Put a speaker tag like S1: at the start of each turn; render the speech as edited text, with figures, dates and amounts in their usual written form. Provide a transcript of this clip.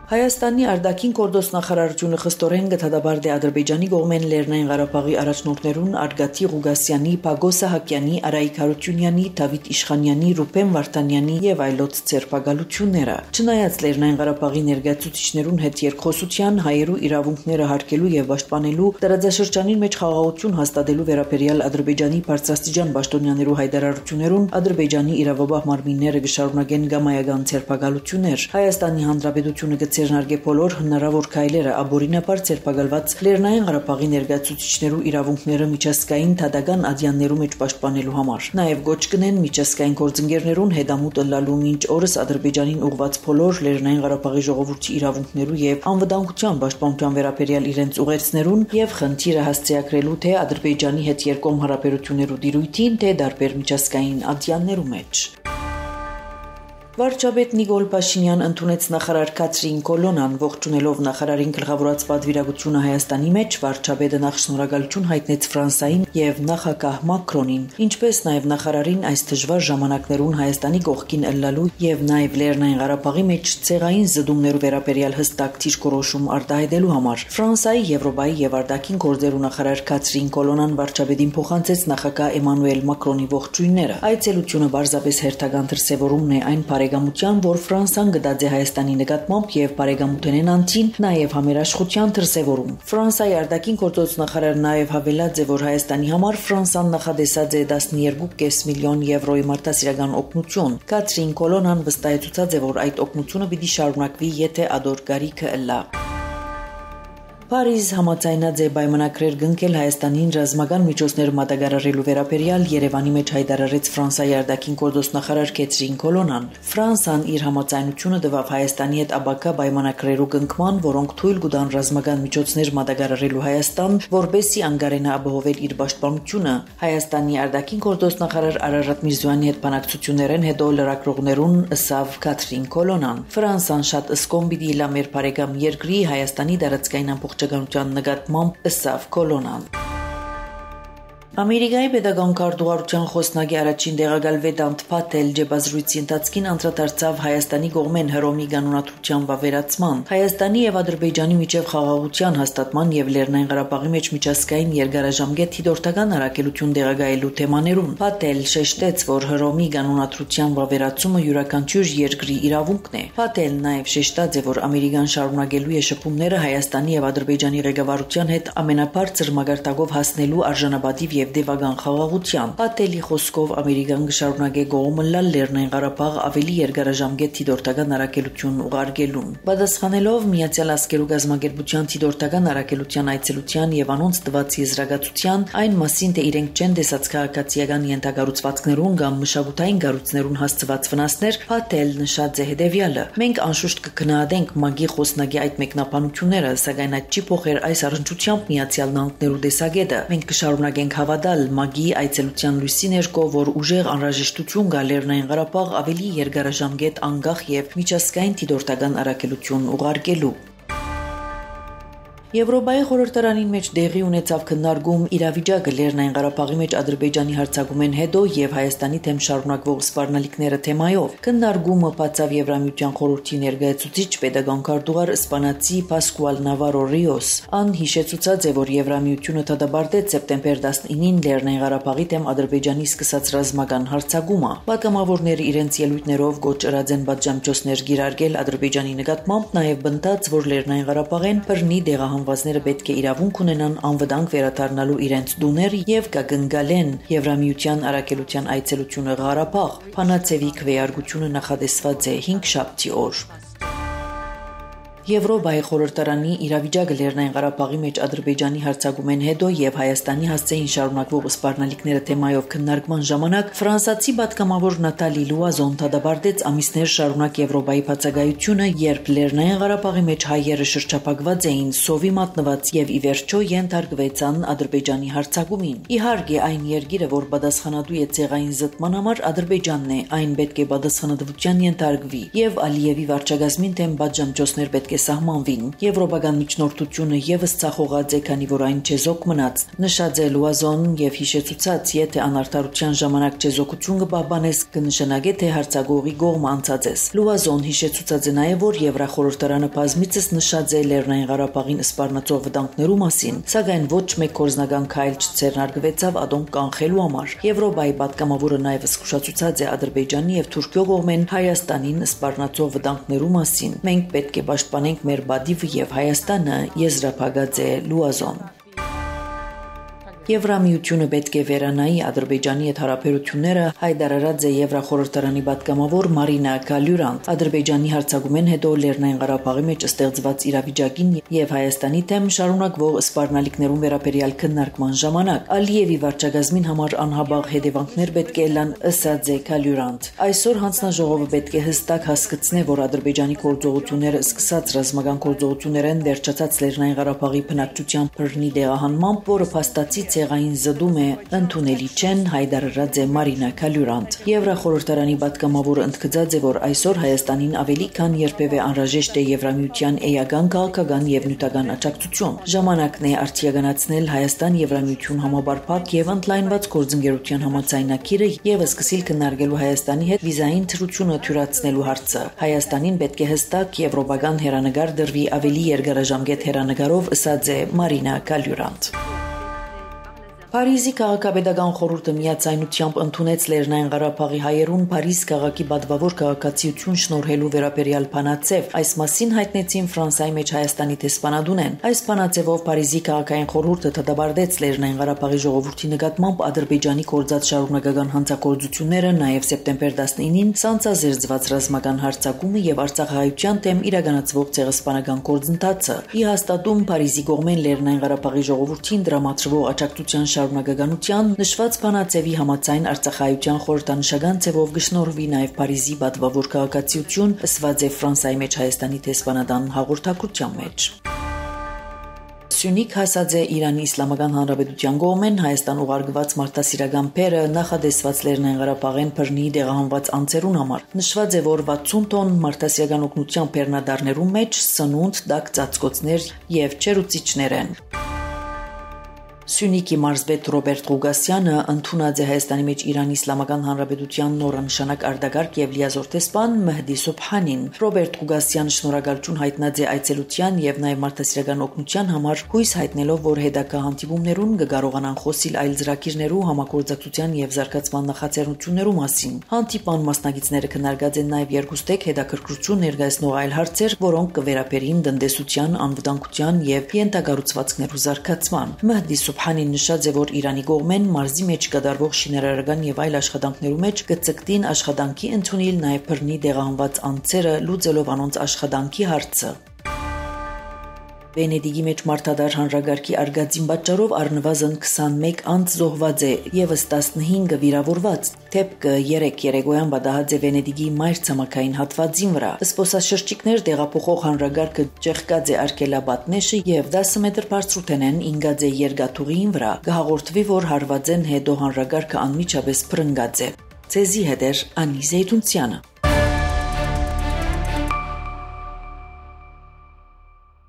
S1: Հայաստանի արտաքին գործնախարարությունը խստորեն գտադաբարդ է Ադրբեջանի կողմեն Լեռնային Ղարաբաղի առաջնորդներուն Արգատի Ղուգասյանի, Պագոս Սահակյանի, Արայիկ Հարությունյանի, Դավիթ Իշխանյանի, Ռուբեն Վարդանյանի եւ այլոց ցերպակալությունները։ Չնայած Լեռնային Ղարաբաղի ներկայացուցիչներուն հետ երկխոսության հայերու իրավունքները հարգելու եւ պաշտպանելու տարածաշրջանին մեջ խաղաղություն հաստատելու վերաբերյալ Ադրբեջանի բարձրաստիճան պաշտոնյաներու հայտարարություններուն Ադրբեջանի իրավաբան մարմինները կշարունակեն գամայական ցերպակալություններ։ Հայաստանի Հանրապետությունը Ձեռնարկե բոլոր հնարավոր քայլերը աբորինապար ցերպակալված Լեռնային Ղարաբաղի ներկայացուցիչներու իրավունքները միջազգային դատական ադյաններու մեջ պաշտպանելու համար։ Նաև գոչ կնեն միջազգային գործընկերներուն հետամուտ ըլլալու մինչ օրս Ադրբեջանին ուղղված բոլոր Լեռնային Ղարաբաղի ժողովրդի իրավունքներու եւ անվտանգության պաշտպանության վերաբերյալ իրենց ուղերձներուն եւ խնդիրը հասցեակրելու թե Ադրբեջանի հետ երկկողմ հարաբերություններու դիրույթին, թե դարբեր միջազգային ադյաններու մեջ։ Վարչապետ Նիկոլ Փաշինյան ընդունեց նախարար Կաթրին Կոլոնան, ողջունելով նախարարին գլխավորած պատվիրակությունը Հայաստանի մեջ, վարչապետը նախ շնորհակալություն հայտնեց Ֆրանսիային եւ նախագահ Մակրոնին, ինչպես նաեւ նախարարին այս դժվար ժամանակներուն Հայաստանի կողքին ըլլալու եւ նաեւ Լեռնային Ղարաբաղի մեջ ցեղային զդումներու վերաբերյալ հստակ դիրքորոշում արտահայտելու համար։ Ֆրանսիայի, Եվրոպայի եւ արտաքին գործերու նախարար Կաթրին Կոլոնան վարչապետին փոխանցեց նախագահ Էմանուել Մակրոնի ողջույնները։ Այցելությունը բարձրապես հերթական դրսևորումն է այն բարեկամության, որ Ֆրանսան գտած է Հայաստանի նկատմամբ եւ բարեկամութենեն անցին նաեւ համերաշխության դրսևորում։ Ֆրանսիայի արտաքին գործոց նախարարը նաեւ հավելած է, որ Հայաստանի համար Ֆրանսան նախադեсած է 12.5 միլիոն եվրոյի մարդասիրական օգնություն։ Կաթրին Կոլոնան վստահեցուցած է, որ այդ օգնությունը պիտի շարունակվի, եթե ադոր գարիքը ըլլա։ Փարիզ համաձայնած է պայմանագրեր կնքել Հայաստանին ռազմական միջոցներ մատակարարելու վերաբերյալ Երևանի մեջ հայտարարեց Ֆրանսիայի արտաքին գործոստնախարար Կեթրին Կոլոնան։ Ֆրանսան իր համաձայնությունը տվավ Հայաստանի հետ ապակա պայմանագրերու կնքման, որոնք թույլ կտան ռազմական միջոցներ մատակարարելու Հայաստան, որպեսզի անգարենա ապահովել իր պաշտպանությունը։ Հայաստանի արտաքին գործոստնախարար Արարատ Միրզոյանի հետ բանակցություններեն հետո լրագրողներուն ըսավ Կեթրին Կոլոնան։ Ֆրանսան շատ ըսկոմ պիտի լա մեր բարեկամ երկրի Հայաստանի տարածքային ամբողջականության նկատմամբ ըսավ Կոլոնան։ Ամերիկայի պետական քարտուղարության խոսնակի առաջին տեղակալ Վեդանտ Փաթել ջեբազրույցի ընթացքին անդրադարձավ Հայաստանի կողմեն Հռոմի կանոնադրության վավերացման, Հայաստանի եւ Ադրբեջանի միջև խաղաղության հաստատման եւ Լեռնային Ղարաբաղի մեջ միջազգային երկարաժամկետ հիդորդական առաքելություն տեղակայելու թեմաներուն։ Փաթել շեշտեց, որ Հռոմի կանոնադրության վավերացումը յուրաքանչյուր երկրի իրավունքն է։ Փաթելն նաեւ շեշտած է, որ Ամերիկան շարունակելու է շփումները Հայաստանի եւ Ադրբեջանի ղեկավարության հետ ամենաբարձր մակարդակով հասնելու արժանապատիվ եւ դեպական խաղաղության։ Պատելի խոսքով Ամերիկան կշարունակե կողմը լալ Լեռնային Ղարաբաղ ավելի երկարաժամկետ հիդորդական առաքելություն ուղարկելուն։ Պատասխանելով Միացյալ Ազգերու գազམ་ակերպության հիդորդական առաքելության այցելության եւ անոնց տված եզրակացության այն մասին, թե իրենք չեն տեսած քաղաքացիական ենթակառուցվածքներուն կամ մշակութային կառույցներուն հասցված վնասներ, Փաթել նշած է հետեւյալը. մենք անշուշտ կգնահատենք ՄԱԳ-ի խոսնակի այդ մեկնաբանությունները, սակայն այդ չի փոխեր այս առնչությամբ Միացյալ Նահանգներու տեսակետը։ Մենք կշարունակենք հավատալ ՄԱԳ-ի այցելության լույսի ներքո, որ ուժեղ անհրաժեշտություն կա Լեռնային Ղարաբաղ ավելի երկարաժամկետ անկախ եւ միջազգային հիդորդական առաքելություն ուղարկելու։ Եվրոպայի խորհրդարանին մեջ դեղի ունեցավ քննարկում իրավիճակը Լեռնային Ղարաբաղի մեջ Ադրբեջանի հարձակումեն հետո եւ Հայաստանի դեմ շարունակվող սպառնալիքները թեմայով։ Քննարկումը բացավ Եվրամիության խորհրդի ներկայացուցիչ պետական քարտուղար իսպանացի Պասկուալ Նավարո Ռիոս։ Ան հիշեցուցած է, որ Եվրամիությունը դադարեց սեպտեմբեր 19-ին Լեռնային Ղարաբաղի դեմ Ադրբեջանի սկսած ռազմական հարձակումը։ Պատգամավորները իրենց ելույթներով գոչ ըրած են պատժամիջոցներ գիրարկել Ադրբեջանի նկատմամբ, նաեւ բնտած, որ Լեռնային Ղարաբաղեն բռնի Հանվածները պետք է իրավունք ունենան անվտանգ վերադառնալու իրենց դուներ եւ կգնգալեն Եվրամիության առաքելության այցելությունը Ղարաբաղ։ Փանացեվի քվեարկությունը նախադեсված է 5 շաբթի օր։ Եվրոպայի խորհրդարանի իրավիճակը Լեռնային Ղարաբաղի մեջ Ադրբեջանի հարձակումեն հետո եւ Հայաստանի հասցեին շարունակվող սպառնալիքները թեմայով քննարկման ժամանակ ֆրանսացի պատգամավոր Նատալի Լուազոն դադարեց ամիսներ շարունակ Եվրոպայի բացակայությունը, երբ Լեռնային Ղարաբաղի մեջ հայերը շրջափակված էին, սովի մատնված եւ ի վերջո ենթարկվեցան Ադրբեջանի հարձակումին։ Իհարկե, այն երկիրը, որ պատասխանատու է ցեղային զտման համար, Ադրբեջանն է, այն պետք է պատասխանատվության ենթարկվի եւ Ալիևի վարչակազմին դեմ պատժամիջոցներ պետք է սահմանվին։ Եվրոպական միջնորդությունը եւս ցախողած է, քանի որ այն չեզոք մնաց։ Նշած է Լուազոն եւ հիշեցուցած, եթե անարդարության ժամանակ չեզոքություն կպահպանես, կնշանակե թե հարցագողի կողմը անցած ես։ Լուազոն հիշեցուցած է նաեւ, որ Եվրախորհրդարանը բազմիցս նշած է Լեռնային Ղարաբաղին սպառնացող վտանգներու մասին, սակայն ոչ մեկ կորզնական քայլ չձեռնարկվեցավ ադոնք կանխելու համար։ Եվրոպայի պատգամավորը նաեւ զսկուշացուցած է Ադրբեջանի եւ Թուրքիո կողմեն Հայաստանին սպառնացող վտանգներու մասին։ Մենք պետք է պաշտպանենք մեր բադիվը եւ Հայաստանը, եզրափակած է Լուազոն։ Եվրամիությունը պետք է վերանայի Ադրբեջանի հետ հարաբերությունները, հայտարարած է Եվրախորհրդարանի պատգամավոր Մարինա Գալյուրանտ։ Ադրբեջանի հարձակումեն հետո Լեռնային Ղարաբաղի մեջ ստեղծված իրավիճակին եւ Հայաստանի դեմ շարունակվող սպառնալիքներուն վերաբերյալ քննարկման ժամանակ Ալիևի վարչագազմին համար անհաբաղ հետևանքներ պետք է լան, ըսած է Գալյուրանտ։ Այսօր հանձնաժողովը պետք է հստակ հասկացնի, որ Ադրբեջանի գործողությունները սկսած ռազմական գործողություններեն վերջացած Լեռնային Ղարաբաղի բնակչության բռնի դեղահանմամբ, որը փաստացի ցեղային զդում է, ընդունելի չեն, հայտարարած է Մարինա Գալյուրանտ։ Եվրախորհրդարանի պատգամավորը ընդգծած է, որ այսօր Հայաստանին ավելի քան երբևէ անհրաժեշտ է Եվրամիության էական, քաղաքական եւ նյութական աջակցություն։ Ժամանակն է արդիականացնել Հայաստան-Եվրամիություն համապարփակ եւ ընդլայնված գործընկերության համաձայնագիրը եւ սկսել քննարկելու Հայաստանի հետ վիզային թրությունը թյուրացնելու հարցը։ Հայաստանին պետք է հստակ եվրոպական հերանեկար դրվի ավելի երկարաժամկետ հերանեկարով, ըսած է Մարինա Գալյուրանտ։ Փարիզի քաղաքապետական խորհուրդը միացայնությամբ ընդունեց Լեռնային Ղարաբաղի հայերուն Փարիզ քաղաքի պատվավոր քաղաքացիություն շնորհելու վերաբերյալ բանաձև։ Այս մասին հայտնեցին Ֆրանսիայի մեջ Հայաստանի դեսպանատունեն։ Այս բանաձևով Փարիզի քաղաքային խորհուրդը դադարեցրեց Լեռնային Ղարաբաղի ժողովրդի նկատմամբ Ադրբեջանի կորձած շարունակական հանցագործությունները, նաև սեպտեմբեր 19-ին սանձազերծված ռազմական հարձակումը եւ Արցախահայության դեմ իրականացվող ցեղասպանական գործընթացը։ Ի հաստատում Փարիզի կողմեն Լեռնային Ղարաբաղի ժողովրդին դրամատրվող աջակցության շարունակականության նշված բանաձևի համաձայն Արցախահայության խորհրդանշական ձևով գշնորհվի նաև Փարիզի պատվավոր քաղաքացիություն, ըսված է Ֆրանսիայի մեջ Հայաստանի դեսպանատան հաղորդակցության մեջ։ Սյունիք հասած է Իրանի Իսլամական Հանրապետության կողմեն Հայաստան ուղարկված մարդասիրական բերը նախադեсված Լեռնային Ղարաբաղեն բռնի դեղահանված անձերուն համար։ Նշված է, որ 60 տոն մարդասիրական օգնության բեռնադառներու մեջ սնունդ, դակ ծածկոցներ եւ չերուցիչներ են։ Սյունիքի մարզպետ Ռոբերտ Ղուգասյանը ընդունած է Հայաստանի մեջ Իրանի Իսլամական Հանրապետության նորանշանակ արտագարկ եւ լիազոր տեսփան Մեհդի Սոբհանին։ Ռոբերտ Ղուգասյանը շնորհակալություն հայտնած է այցելության եւ նաեւ մարդասիրական օգնության համար, հույս հայտնելով, որ հետագա հանդիպումներուն կկարողանան խոսիլ այլ ծրագիրներու համագործակցության եւ զարգացման նախաձեռնություններու մասին։ Հանդիպան մասնակիցները քննարկած են նաեւ երկուստեք հետաքրքրություն ներկայացնող այլ հարցեր, որոնք կվերապերին տնտեսության, անվտանգության եւ ենթակառուցվածքներու զարգացման։ Մեհդի Սոբհանին նշած է, որ Իրանի կողմեն մարզի մեջ կատարվող շինարարական եւ այլ աշխատանքներու մեջ կցկտին աշխատանքի ընդունել նաեւ բռնի դեղահանված անձերը, լուծելով անոնց աշխատանքի հարցը։ Վենեդիգի մեջ մարդադար հանրագարքի արգածին պատճառով առնվազն 21 անձ զոհված է, եւս 15-ը վիրավորված։ Թեփքը 3 երեկոյան պատահած է Վենեդիգի մայր ցամաքային հատվածին վրա։ Սպոսաշրջիկներ տեղափոխող հանրագարքը ճեղքած է արգելաբատնեշը եւ 10 մետր բարձրութենեն ինգած է երկաթուղիին վրա։ Կհաղորդվի, որ հարվածեն հետո հանրագարքը անմիջապես բռնկած է։ Ցեզի հետ էր Անի Զեյդունցյանը։